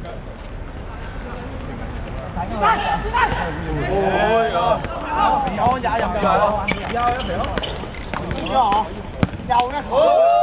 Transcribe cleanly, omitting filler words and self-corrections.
Ôi giời. Vô dạ dòng trời. Vô nó biểu. Vô hả? Dâu nó.